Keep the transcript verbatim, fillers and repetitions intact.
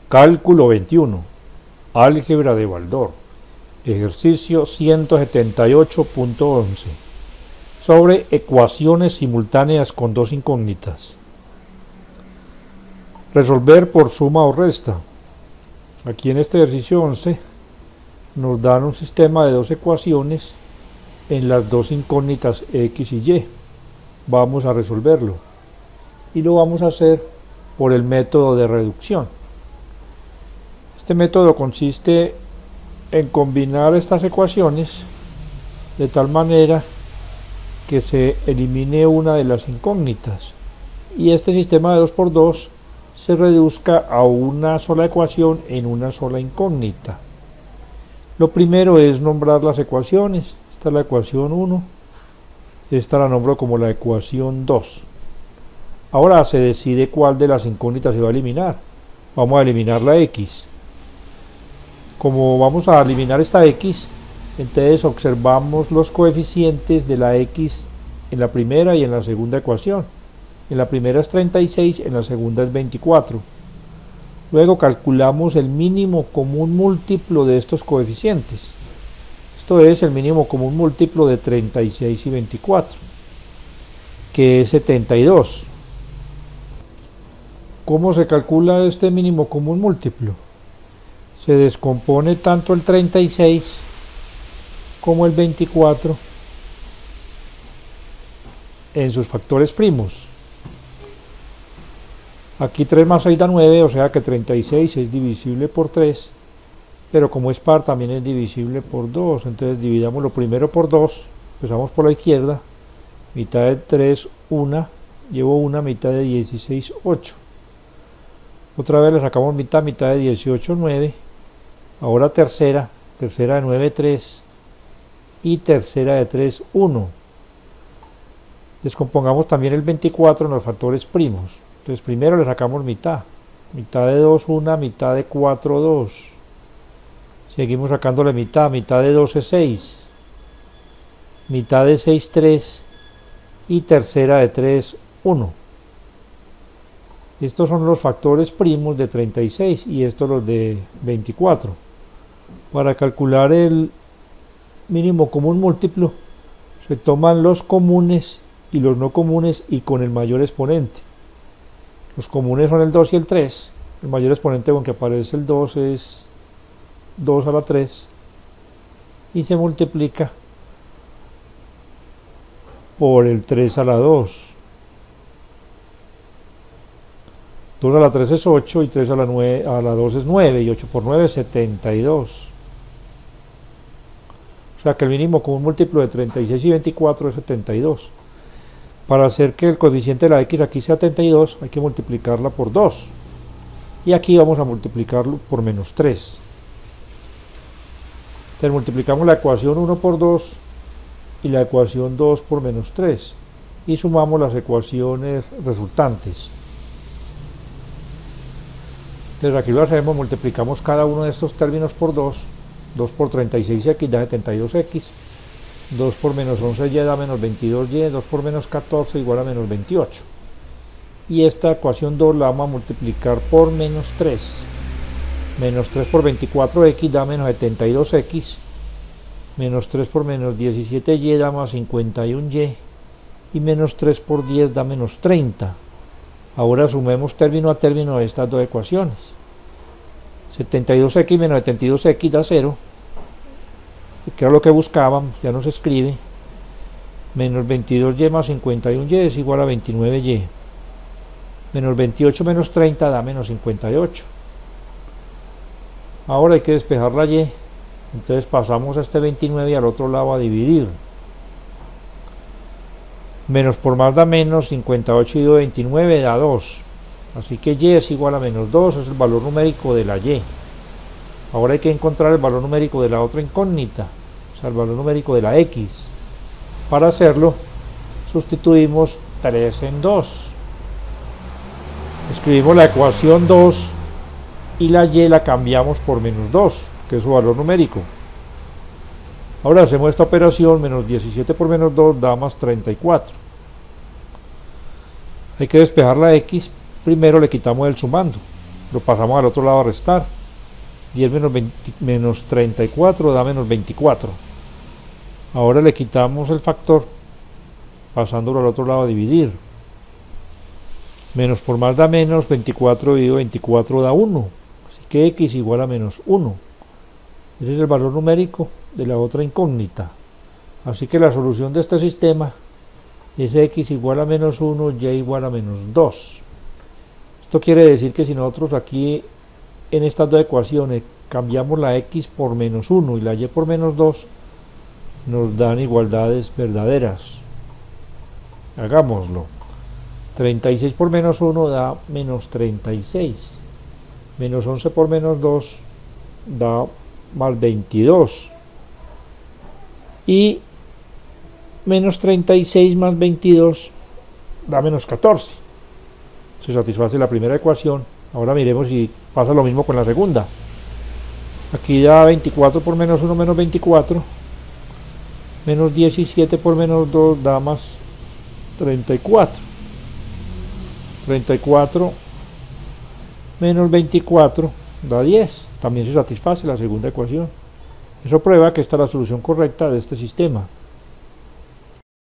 Cálculo veintiuno. Álgebra de Baldor. Ejercicio ciento setenta y ocho punto once. Sobre ecuaciones simultáneas con dos incógnitas. Resolver por suma o resta. Aquí en este ejercicio once nos dan un sistema de dos ecuaciones en las dos incógnitas x y y. Vamos a resolverlo y lo vamos a hacer por el método de reducción. Este método consiste en combinar estas ecuaciones de tal manera que se elimine una de las incógnitas y este sistema de dos por dos se reduzca a una sola ecuación en una sola incógnita. Lo primero es nombrar las ecuaciones. Esta es la ecuación uno, esta la nombro como la ecuación dos. Ahora se decide cuál de las incógnitas se va a eliminar. Vamos a eliminar la x. Como vamos a eliminar esta x, entonces observamos los coeficientes de la x en la primera y en la segunda ecuación. En la primera es treinta y seis, en la segunda es veinticuatro. Luego calculamos el mínimo común múltiplo de estos coeficientes. Esto es el mínimo común múltiplo de treinta y seis y veinticuatro, que es setenta y dos. ¿Cómo se calcula este mínimo común múltiplo? Se descompone tanto el treinta y seis como el veinticuatro en sus factores primos. Aquí tres más seis da nueve, o sea que treinta y seis es divisible por tres, pero como es par también es divisible por dos, entonces dividamos lo primero por dos, empezamos por la izquierda, mitad de tres, una, llevo una, mitad de dieciséis, ocho. Otra vez le sacamos mitad, mitad de dieciocho, nueve. Ahora tercera, tercera de nueve, tres. Y tercera de tres, uno. Descompongamos también el veinticuatro en los factores primos. Entonces primero le sacamos mitad. Mitad de dos, una, mitad de cuatro, dos. Seguimos sacándole mitad, mitad de doce, seis. Mitad de seis, tres. Y tercera de tres, uno. Estos son los factores primos de treinta y seis y estos los de veinticuatro. Para calcular el mínimo común múltiplo se toman los comunes y los no comunes y con el mayor exponente. Los comunes son el dos y el tres. El mayor exponente con que aparece el dos es dos a la tres y se multiplica por el tres a la dos. dos a la tres es ocho y tres a la, nueve, a la dos es nueve y ocho por nueve es setenta y dos. O sea que el mínimo común múltiplo de treinta y seis y veinticuatro es setenta y dos. Para hacer que el coeficiente de la x aquí sea setenta y dos hay que multiplicarla por dos. Y aquí vamos a multiplicarlo por menos tres. Entonces multiplicamos la ecuación uno por dos y la ecuación dos por menos tres. Y sumamos las ecuaciones resultantes. Entonces aquí lo hacemos, multiplicamos cada uno de estos términos por dos, dos por treinta y seis x da setenta y dos x, dos por menos once y da menos veintidós y, dos por menos catorce igual a menos veintiocho. Y esta ecuación dos la vamos a multiplicar por menos tres, menos tres por veinticuatro x da menos setenta y dos x, menos tres por menos diecisiete y da más cincuenta y uno y, y menos tres por diez da menos treinta. Ahora sumemos término a término de estas dos ecuaciones. setenta y dos x menos setenta y dos x da cero, que era lo que buscábamos, ya nos escribe. Menos veintidós y más cincuenta y uno y es igual a veintinueve y. Menos veintiocho menos treinta da menos cincuenta y ocho. Ahora hay que despejar la y, entonces pasamos a este veintinueve y al otro lado a dividir. Menos por más da menos, cincuenta y ocho y veintinueve da dos. Así que y es igual a menos dos, es el valor numérico de la y. Ahora hay que encontrar el valor numérico de la otra incógnita, o sea, el valor numérico de la x. Para hacerlo, sustituimos tres en dos. Escribimos la ecuación dos y la y la cambiamos por menos dos, que es su valor numérico. Ahora hacemos esta operación, menos diecisiete por menos dos da más treinta y cuatro. Hay que despejar la x, primero le quitamos el sumando. lo pasamos al otro lado a restar. diez menos, veinte, menos treinta y cuatro da menos veinticuatro. Ahora le quitamos el factor pasándolo al otro lado a dividir. Menos por más da menos, veinticuatro dividido veinticuatro da uno. Así que x igual a menos uno. Ese es el valor numérico de la otra incógnita. Así que la solución de este sistema es x igual a menos uno, y igual a menos dos. Esto quiere decir que si nosotros aquí en estas dos ecuaciones cambiamos la x por menos uno y la y por menos dos, nos dan igualdades verdaderas. Hagámoslo. treinta y seis por menos uno da menos treinta y seis. Menos once por menos dos da más veintidós. Y menos treinta y seis más veintidós da menos catorce. Se satisface la primera ecuación. Ahora miremos si pasa lo mismo con la segunda. Aquí da veinticuatro por menos uno menos veinticuatro. Menos diecisiete por menos dos da más treinta y cuatro. treinta y cuatro menos veinticuatro da diez. También se satisface la segunda ecuación. Eso prueba que esta es la solución correcta de este sistema.